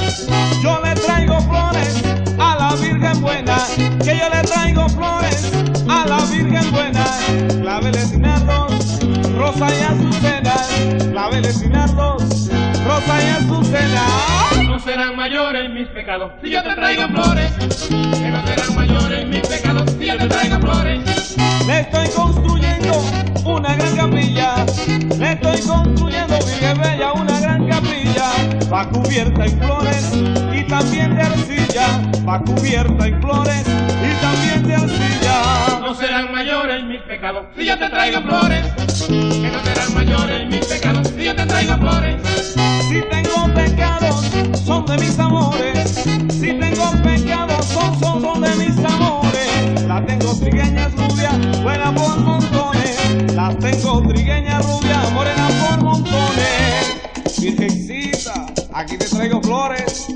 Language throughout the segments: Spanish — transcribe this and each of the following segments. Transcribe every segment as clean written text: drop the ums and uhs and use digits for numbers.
Yo le traigo flores a la Virgen buena, que yo le traigo flores a la Virgen buena. Claveles y nardos, rosa y azucena, claveles y nardos, rosa y azucena. No serán mayores mis pecados si yo te traigo flores, que no serán mayores mis pecados si yo te traigo flores. Le estoy construyendo una gran capilla, le estoy construyendo, Virgen bella, una gran capilla, va cubierta en flores y también de arcilla, va cubierta en flores y también de arcilla. No serán mayores mis pecados si yo te traigo flores, que no serán mayores mis pecados si yo te traigo flores. Si tengo pecados, son de mis amores, si tengo pecados, son de mis amores. Las tengo trigueñas rubias, buenas por montones, las tengo trigueñas rubias, morenas por montones. Virgencita, aquí te traigo flores.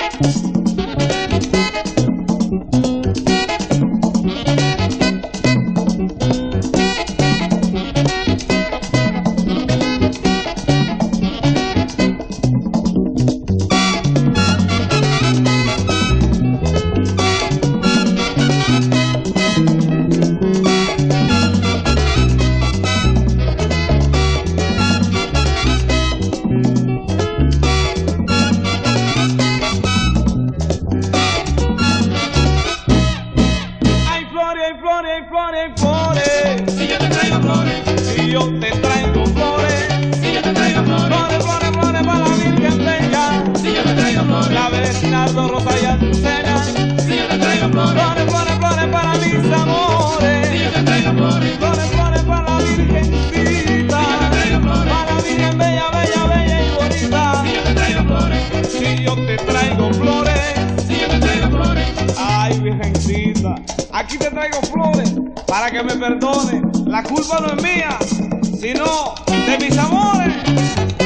Flores, si yo te traigo flores, si yo te traigo flores, si yo te traigo flores, flores, flores para la Virgen bella, si yo te traigo flores, claveles y nardos, rosa y azucena, si yo te traigo flores, flores, flores para mis amores, si yo te traigo flores, flores para la Virgencita, si yo te traigo flores, para la Virgen bella, bella, bella y bonita, si yo te traigo flores, si yo te traigo flores, si yo te traigo flores. Ay, Virgencita, aquí te traigo flores para que me perdone. La culpa no es mía, sino de mis amores.